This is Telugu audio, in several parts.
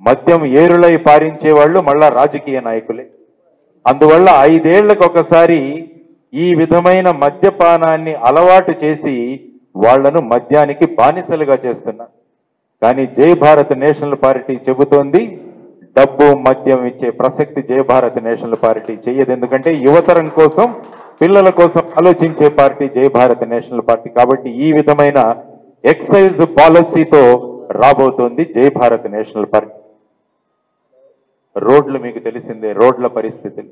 మద్యం ఏరులై పారించే వాళ్ళు మళ్ళా రాజకీయ నాయకులే. అందువల్ల 5 ఏళ్లకు ఒకసారి ఈ విధమైన మద్యపానాన్ని అలవాటు చేసి వాళ్లను మద్యానికి బానిసలుగా చేస్తున్నారు. కానీ జై భారత్ నేషనల్ పార్టీ చెబుతోంది డబ్బు మద్యం ఇచ్చే ప్రసక్తి జై భారత్ నేషనల్ పార్టీ చెయ్యదు. ఎందుకంటే యువతరం కోసం, పిల్లల కోసం ఆలోచించే పార్టీ జై భారత్ నేషనల్ పార్టీ. కాబట్టి ఈ విధమైన ఎక్సైజ్ పాలసీతో రాబోతోంది జై భారత్ నేషనల్ పార్టీ. రోడ్లు మీకు తెలిసిందే, రోడ్ల పరిస్థితులు.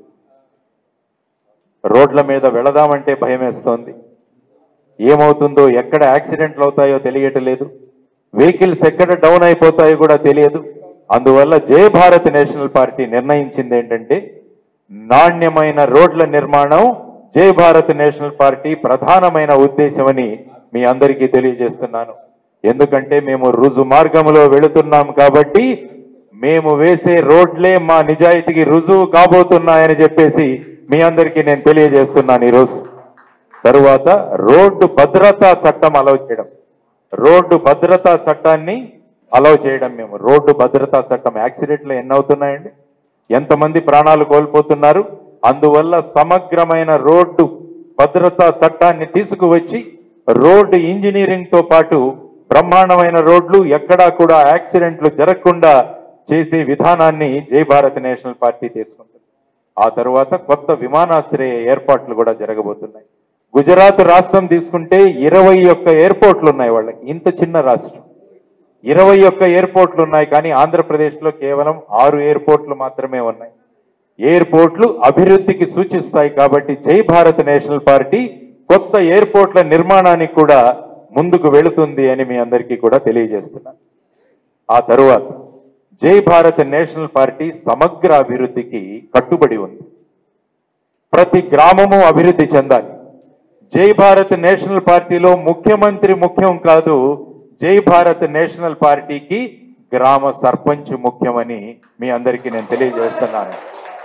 రోడ్ల మీద వెళదామంటే భయం వేస్తోంది. ఏమవుతుందో, ఎక్కడ యాక్సిడెంట్లు అవుతాయో తెలియట్లేదు. వెహికల్స్ ఎక్కడ డౌన్ అయిపోతాయో కూడా తెలియదు. అందువల్ల జై భారత్ నేషనల్ పార్టీ నిర్ణయించింది ఏంటంటే నాణ్యమైన రోడ్ల నిర్మాణం జై భారత్ నేషనల్ పార్టీ ప్రధానమైన ఉద్దేశమని మీ అందరికీ తెలియజేస్తున్నాను. ఎందుకంటే మేము రుజు మార్గంలో వెళుతున్నాం కాబట్టి మేము వేసే రోడ్లే మా నిజాయితీకి రుజువు కాబోతున్నాయని చెప్పేసి మీ అందరికీ నేను తెలియజేస్తున్నాను ఈరోజు. తరువాత రోడ్డు భద్రతా చట్టం అలౌ చేయడం, రోడ్డు భద్రతా చట్టాన్ని అలౌ చేయడం. మేము రోడ్డు భద్రతా చట్టం, యాక్సిడెంట్లు ఎన్ని అవుతున్నాయండి, ఎంతమంది ప్రాణాలు కోల్పోతున్నారు. అందువల్ల సమగ్రమైన రోడ్డు భద్రతా చట్టాన్ని తీసుకువచ్చి రోడ్డు ఇంజనీరింగ్ తో పాటు బ్రహ్మాండమైన రోడ్లు, ఎక్కడా కూడా యాక్సిడెంట్లు జరగకుండా చేసే విధానాన్ని జై భారత్ నేషనల్ పార్టీ తీసుకుంటుంది. ఆ తర్వాత కొత్త విమానాశ్రయ ఏర్పాట్లు కూడా జరగబోతున్నాయి. గుజరాత్ రాష్ట్రం తీసుకుంటే 21 ఎయిర్పోర్ట్లు ఉన్నాయి వాళ్ళకి. ఇంత చిన్న రాష్ట్రం 21 ఎయిర్పోర్ట్లు ఉన్నాయి. కానీ ఆంధ్రప్రదేశ్లో కేవలం 6 ఎయిర్పోర్ట్లు మాత్రమే ఉన్నాయి. ఎయిర్పోర్ట్లు అభివృద్ధికి సూచిస్తాయి. కాబట్టి జై భారత్ నేషనల్ పార్టీ కొత్త ఎయిర్పోర్ట్ల నిర్మాణానికి కూడా ముందుకు వెళుతుంది అని మీ అందరికీ కూడా తెలియజేస్తున్నాను. ఆ తరువాత జై భారత్ నేషనల్ పార్టీ సమగ్ర అభివృద్ధికి కట్టుబడి ఉంది. ప్రతి గ్రామము అభివృద్ధి చెందాలి. జై భారత్ నేషనల్ పార్టీలో ముఖ్యమంత్రి ముఖ్యం కాదు, జై భారత్ నేషనల్ పార్టీకి గ్రామ సర్పంచ్ ముఖ్యమని మీ అందరికీ నేను తెలియజేస్తున్నాను.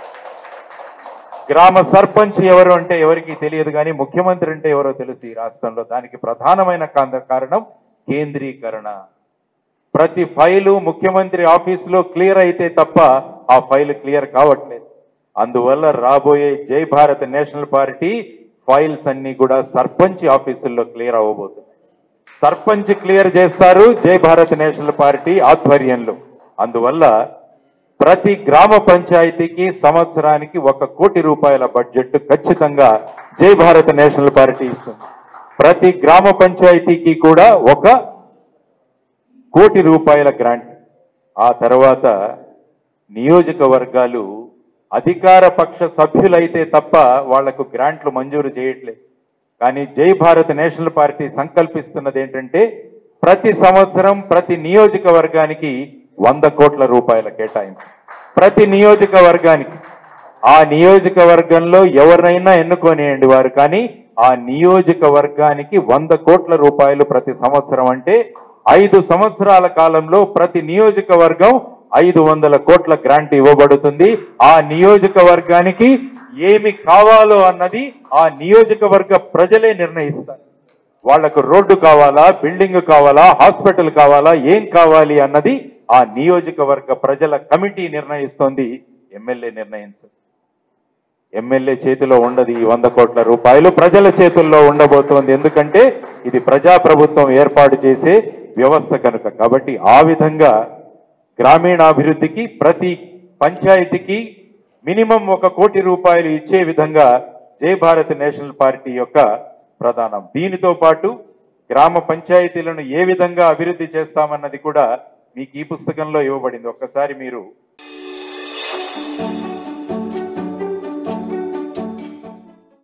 గ్రామ సర్పంచ్ ఎవరు అంటే ఎవరికి తెలియదు, కానీ ముఖ్యమంత్రి అంటే ఎవరో తెలుసు ఈ రాష్ట్రంలో. దానికి ప్రధానమైన కారణం కేంద్రీకరణ. ప్రతి ఫైలు ముఖ్యమంత్రి ఆఫీసులో క్లియర్ అయితే తప్ప ఆ ఫైల్ క్లియర్ కావట్లేదు. అందువల్ల రాబోయే జై భారత్ నేషనల్ పార్టీ ఫైల్స్ అన్ని కూడా సర్పంచ్ ఆఫీసుల్లో క్లియర్ అవ్వబోతుంది. సర్పంచ్ క్లియర్ చేస్తారు జై భారత్ నేషనల్ పార్టీ ఆధ్వర్యంలో. అందువల్ల ప్రతి గ్రామ పంచాయతీకి సంవత్సరానికి 1 కోటి రూపాయల బడ్జెట్ ఖచ్చితంగా జై భారత్ నేషనల్ పార్టీ ఇస్తుంది. ప్రతి గ్రామ పంచాయతీకి కూడా 1 కోటి రూపాయల గ్రాంట్. ఆ తర్వాత నియోజకవర్గాలు అధికార పక్ష సభ్యులైతే తప్ప వాళ్లకు గ్రాంట్లు మంజూరు చేయట్లేదు. కానీ జై భారత్ నేషనల్ పార్టీ సంకల్పిస్తున్నది ఏంటంటే ప్రతి సంవత్సరం ప్రతి నియోజకవర్గానికి 100 కోట్ల రూపాయల కేటాయింపు. ప్రతి నియోజకవర్గానికి. ఆ నియోజకవర్గంలో ఎవరినైనా ఎన్నుకోనియండి వారు, కానీ ఆ నియోజకవర్గానికి 100 కోట్ల రూపాయలు ప్రతి సంవత్సరం. అంటే 5 సంవత్సరాల కాలంలో ప్రతి నియోజకవర్గం 500 కోట్ల గ్రాంట్ ఇవ్వబడుతుంది. ఆ నియోజకవర్గానికి ఏమి కావాలో అన్నది ఆ నియోజకవర్గ ప్రజలే నిర్ణయిస్తారు. వాళ్లకు రోడ్డు కావాలా, బిల్డింగ్ కావాలా, హాస్పిటల్ కావాలా, ఏం కావాలి అన్నది ఆ నియోజకవర్గ ప్రజల కమిటీ నిర్ణయిస్తోంది, ఎమ్మెల్యే నిర్ణయించదు. ఎమ్మెల్యే చేతిలో ఉండదు ఈ 100 కోట్ల రూపాయలు, ప్రజల చేతుల్లో ఉండబోతోంది. ఎందుకంటే ఇది ప్రజాప్రభుత్వం ఏర్పాటు చేసే వ్యవస్థ కనుక. కాబట్టి ఆ విధంగా గ్రామీణాభివృద్ధికి ప్రతి పంచాయతీకి మినిమం 1 కోటి రూపాయలు ఇచ్చే విధంగా జై భారత్ నేషనల్ పార్టీ యొక్క ప్రధానం. దీనితో పాటు గ్రామ పంచాయతీలను ఏ విధంగా అభివృద్ధి చేస్తామన్నది కూడా మీకు ఈ పుస్తకంలో ఇవ్వబడింది. ఒక్కసారి మీరు